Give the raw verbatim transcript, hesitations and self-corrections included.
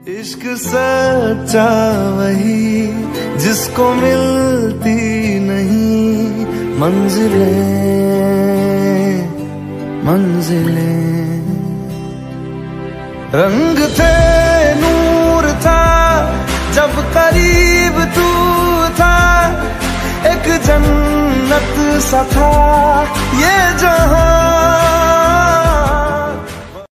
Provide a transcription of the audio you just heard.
इश्क सच्चा वही जिसको मिलती नहीं मंजिलें मंजिलें। रंग थे नूर था जब करीब तू था, एक जन्नत सा था ये जहां